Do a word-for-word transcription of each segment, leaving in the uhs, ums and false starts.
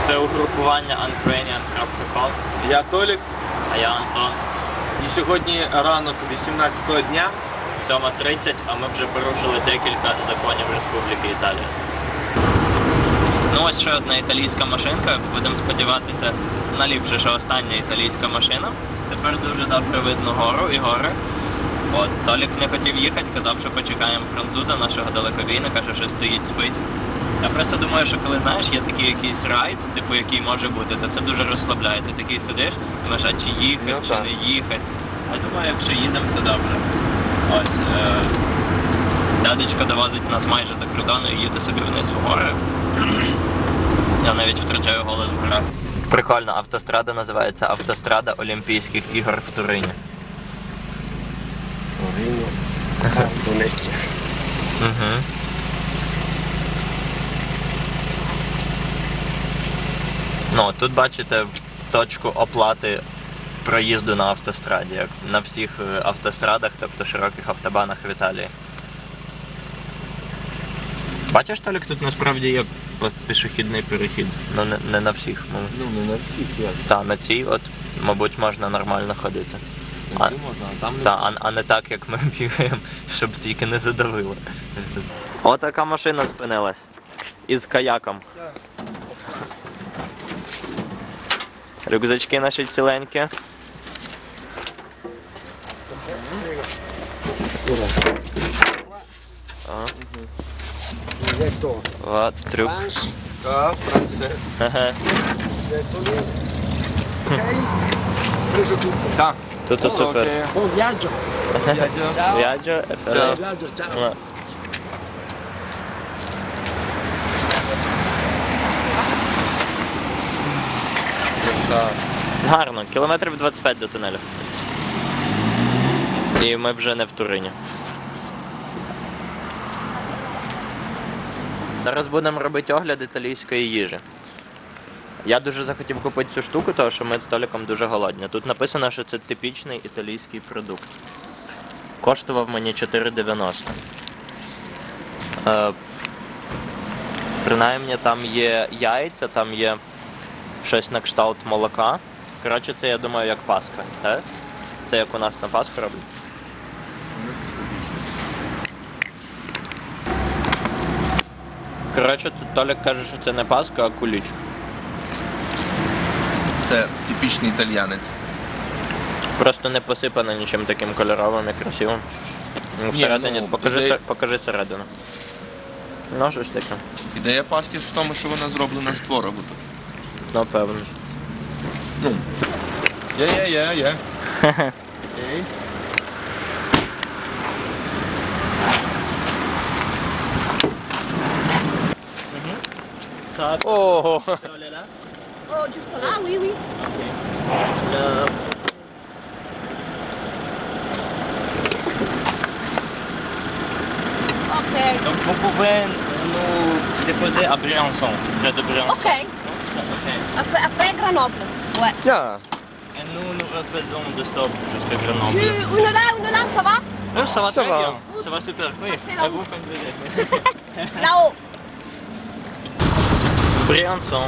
Це угрупування Ukrainian крапка ком. Я Толік. А я Антон. І сьогодні ранок вісімнадцятого дня. сьома тридцять, а ми вже порушили декілька законів Республіки Італія. Ну ось ще одна італійська машинка. Будемо сподіватися на ліпше, що остання італійська машина. Тепер дуже добре видно гору і гори. От, Толік не хотів їхати, казав, що почекаємо француза, нашого далекобійника, каже, що стоїть, спить. Я просто думаю, що коли, знаєш, є такий якийсь райд, типу, який може бути, то це дуже розслабляє. Ти такий сидиш, думаєш, а чи їхати, ну, чи так. не їхати. А думаю, якщо їдемо, то добре. Ось, е... дядечко довозить нас майже за кордону і їде собі вниз в гори. Я навіть втрачаю голос в горах. Прикольно, автострада називається Автострада Олімпійських ігор в Турині. Турині. Картунеті. Угу. Ну, тут бачите точку оплати проїзду на автостраді, як на всіх автострадах, тобто широких автобанах в Італії. Бачиш, Толік, тут насправді є пішохідний перехід, ну не, не на всіх. Ну, не на всіх, як. Так, на цій, от, мабуть, можна нормально ходити. А, можна, а там не та, а, а не так, як ми бігаємо, щоб тільки не задавило. Отака машина спинилась. Із каяком. Рюкзачки наші ціленькі. От, трюк. Так, францез. Ага. Preso tutto. Так. Тут супер. Buon viaggio. Ciao. Viaggio e Ciao. Viaggio, ciao. Ну. Так. Гарно, кілометрів двадцять п'ять до тунелю. І ми вже не в Турині. Зараз будемо робити огляд італійської їжі. Я дуже захотів купити цю штуку, тому що ми з Толіком дуже голодні. Тут написано, що це типічний італійський продукт. Коштував мені чотири дев'яносто. Е, принаймні там є яйця, там є щось на кшталт молока. Коротше, це, я думаю, як паска. Так? Це як у нас на паску роблять. Коротше, тут Толік каже, що це не паска, а куліч. Це типічний італіянець. Просто не посипано нічим таким кольоровим і красивим. Ну, всередині, ну, покажи, ідея- сер- покажи середину. Ну, що ж таке? Ідея паски ж в тому, що вона зроблена з творогу. Ну, певно. Ну. Є, є, є, є. Окей. Ого! Oh, giusto là, oui, oui. Ok, Donc vous pouvez nous déposer à Briançon, près de Briançon. ok. Après, après Grenoble. Ouais. Я. Et nous, nous refaisons de stop jusqu'à Tu, Grenoble. une là, une là, ça va? Oui, ça va Ça très va. bien. Ça va super. Oui, C'est à là-haut. vous conduisez. Là-haut. Briançon.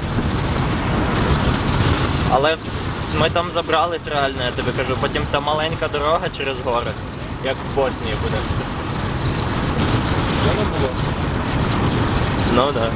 Але ми там забрались реально, я тобі кажу. Потім ця маленька дорога через гори, як в Боснії буде. Я не було. Ну так. Да.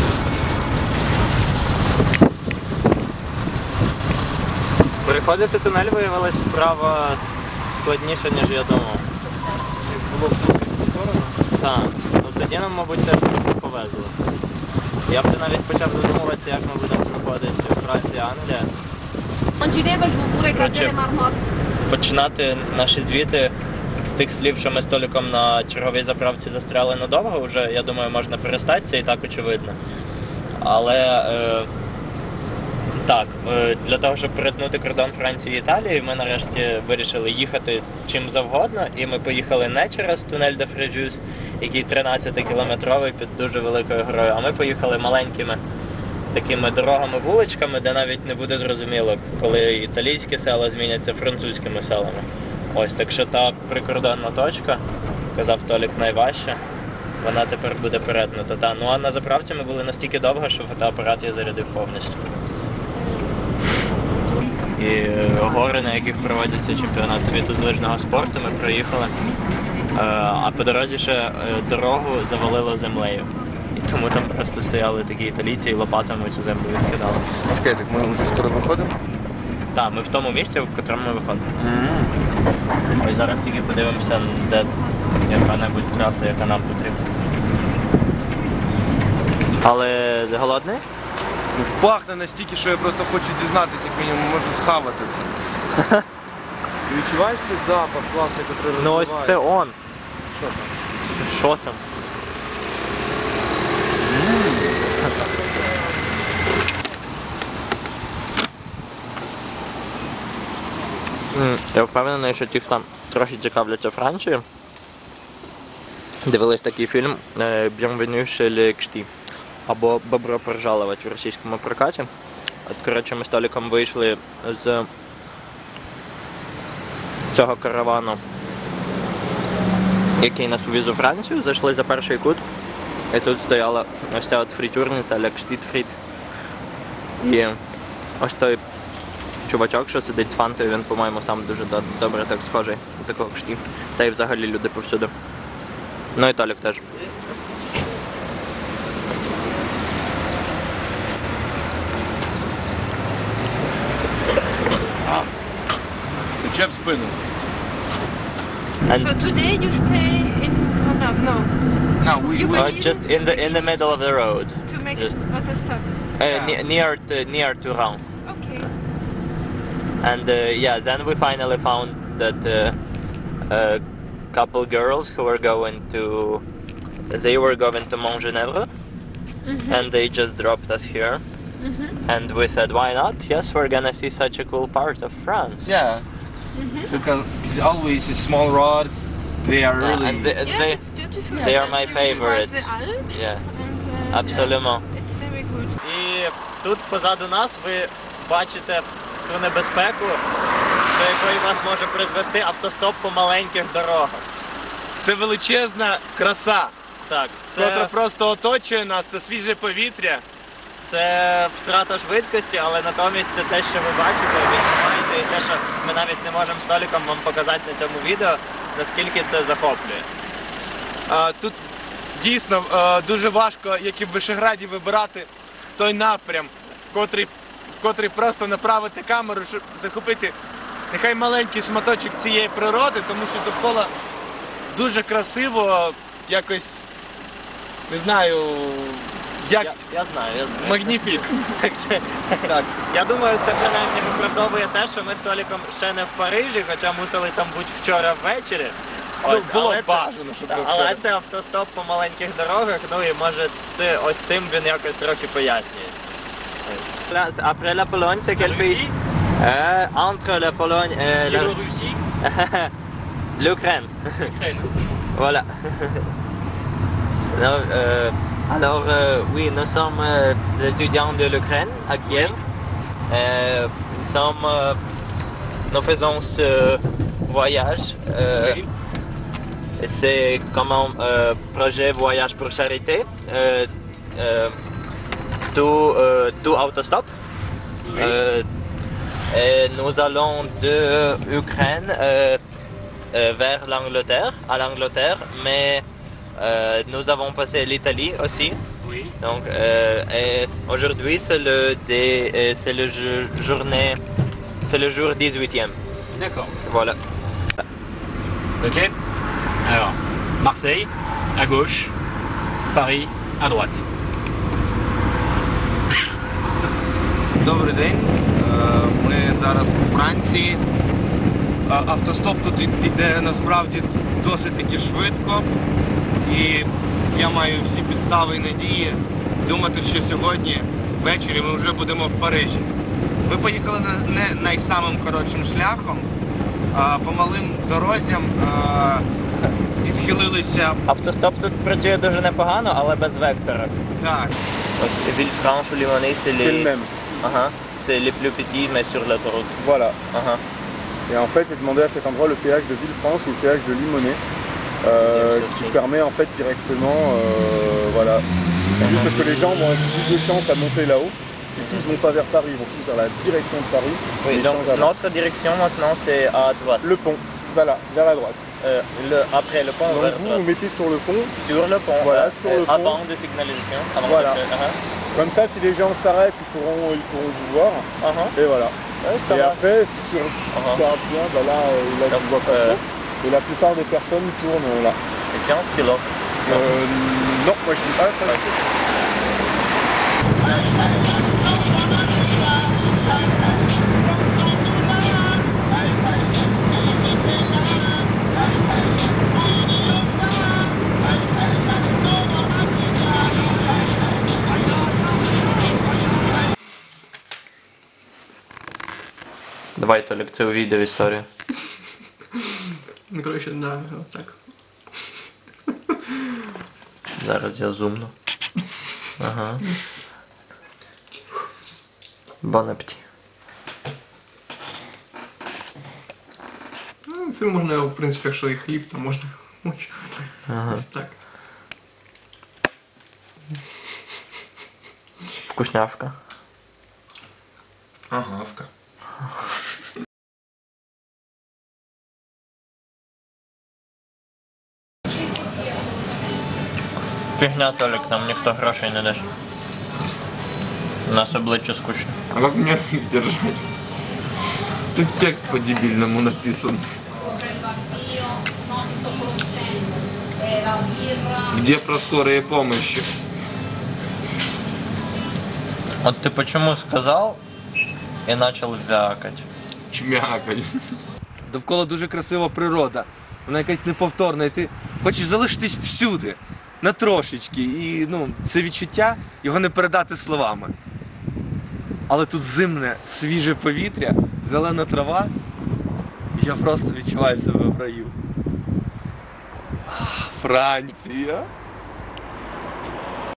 Переходити тунель виявилось справа складніше, ніж я думав. Було в ту сторону. Так, ну тоді нам, мабуть, теж трохи повезло. Я вже навіть почав задумуватися, як ми будемо проходити Франція, Англія. Non ci deve giù pure Короче. cadere marmot. Починати наші звіти з тих слів, що ми з Толіком на черговій заправці застряли надовго, вже, я думаю, можна перестати, це і так очевидно. Але е, так, е, для того, щоб перетнути кордон Франції і Італії, ми нарешті вирішили їхати чим завгодно, і ми поїхали не через тунель де Фрежюс, який тринадцятикілометровий під дуже великою горою, а ми поїхали маленькими такими дорогами, вуличками, де навіть не буде зрозуміло, коли італійські села зміняться французькими селами. Ось, так що та прикордонна точка, казав Толік, найважча. вона тепер буде перетнута. Та. Ну а на заправці ми були настільки довго, що фотоапарат я зарядив повністю. І е, гори, на яких проводиться чемпіонат світу з лижного спорту, ми проїхали. Е, а по дорозі ще е, дорогу завалило землею. І тому там просто стояли такі італійці і лопатами цю землю відкидали. Чекай, так ми вже скоро виходимо? Так, ми в тому місці, в якому ми виходимо. Ось зараз тільки подивимося, де яка-небудь траса, яка нам потрібна. Але голодний? Ну, пахне настільки, що я просто хочу дізнатися, як мінімум можу схавати це. Ти відчуваєш цей запах класний, який Ну розвиває? ось це он. Що там? Що там? М, Я впевнений, що ті, хто трохи цікавляться Францією, дивились такий фільм е, «Bienvenue chez les Ch'tis» або «Бобро пожаловать» в російському прокаті. От, коротше, ми з Толіком вийшли з цього каравану, який нас увіз у Францію, зайшли за перший кут, і тут стояла ось ця от фритюрниця «Le Ch'tit Frit». І ось той чувачок, що сидить з фантою, він, по-моєму, сам дуже до- добре так схожий на такого кшті. Та й взагалі люди повсюди. Ну і Толік теж. Тече в спину. And So today you stay in Grenoble? No, No, we, You we, uh, begin- just in the in the middle of the road. to make Just, auto stop. uh, Yeah. ne- near to, near to Rouen. Okay. And uh, yeah, then we finally found that uh, a couple girls who were going to, they were going to Mont Genèvre, and they just dropped us here. And we said, why not? Yes, we're gonna see such a cool part of France. yeah. Because it's always small roads. They are Yeah, really... and they, Yes, they, it's beautiful. they are And my you favorites. cross the Alps, Yeah. and uh, Absolument. it's very good. І тут позаду нас ви бачите ту небезпеку, до якої вас може призвести автостоп по маленьких дорогах. Це величезна краса, Так, котра це, просто оточує нас, це свіже повітря. це втрата швидкості, але натомість це те, що ви бачите, відчуваєте, і те, що ми навіть не можемо з Толіком вам показати на цьому відео, наскільки це захоплює. А, тут дійсно а, дуже важко, як і в Вишеграді, вибирати той напрям, в котрий, в котрий просто направити камеру, щоб захопити нехай маленький шматочок цієї природи, тому що довкола дуже красиво, якось, не знаю, як Я, я знаю, я знаю. магніфік. Так що, Так. я думаю, це принаймні виправдовує те, що ми з Толіком ще не в Парижі, хоча мусили там бути вчора ввечері. Ну, було але б бажано, щоб та, було але вчора. це автостоп по маленьких дорогах, ну і може це, ось цим він якось трохи пояснюється. Après la Pologne, c'est quel pays? Euh, entre la Pologne et la... Biélorussie, l'Ukraine. Ukraine. Voilà. Alors, euh, alors, euh, oui, nous sommes euh, étudiants de l'Ukraine à Kiev. Euh, nous, sommes, euh, nous faisons ce voyage. euh, Oui. C'est comme un euh, projet voyage pour charité. Euh, euh, tout, euh, tout autostop. Oui. Euh, et nous allons de Ukraine euh, euh, vers l'Angleterre, à l'Angleterre, mais euh, nous avons passé l'Italie aussi. Oui. Donc, euh, et aujourd'hui c'est le dé- euh, c'est le jour, journée, c'est le jour dix-huitième. D'accord. Voilà. Ok. Alors, Marseille, à gauche, Paris, à droite. Добрий день. Е, Ми зараз у Франції. Е, Автостоп тут і- іде насправді досить таки швидко. І я маю всі підстави і надії думати, що сьогодні ввечері ми вже будемо в Парижі. Ми поїхали на- не найсамим коротшим шляхом, а по малим дорозям е, відхилилися. Автостоп тут працює дуже непогано, але без вектора. Так, Donc, Villefranche ou Limonest, c'est les... C'est le même. Uh-huh. C'est les plus petits, mais sur l'autoroute. Voilà. Uh-huh. Et en fait, est demandé à cet endroit le péage de Villefranche ou le péage de Limonest. euh, qui permet en fait directement, euh, voilà. C'est juste parce que les gens vont avoir plus de chance à monter là-haut, parce qu'ils tous vont pas vers Paris, ils vont tous vers la direction de Paris. Oui, et donc changent avant. notre direction maintenant c'est à droite. Le pont, voilà, vers la droite. Euh, le, après le pont, Donc vers vous droite. vous mettez sur le pont, Sur le pont, Voilà, euh, sur le euh, pont. avant de signalisation. Avant Voilà. de- uh-huh. comme ça si les gens s'arrêtent, ils pourront, ils pourront vous voir. Uh-huh. Et voilà. Ouais, ça Et va. après, si tu regardes bien, bah là, euh, là tu Donc, vois pas euh, trop. Et la plupart des personnes tournent là. Et tiens, stylo. Euh, non, moi je dis pas. pas du tout. Давай, Толік, це у відео історію. Ну, коротше, да, так. Зараз я зумну. Ага. Бон апеті. Ну, це можна, в принципі, якщо і хліб, то можна. Ага. Ось так. Вкусняшка. Агавка. Фігня, Толік, нам ніхто грошей не дасть. У нас обличчя скучне. А как мне их держать? Тут текст по-дебильному написан. Где про скорые помощи? От ти почему сказав і почав вякати? Чмякай. Довкола дуже красива природа. Вона якась неповторна, і ти хочеш залишитись всюди, на трошечки. І ну, це відчуття його не передати словами. Але тут зимне, свіже повітря, зелена трава, і я просто відчуваю себе в раю. А, Франція.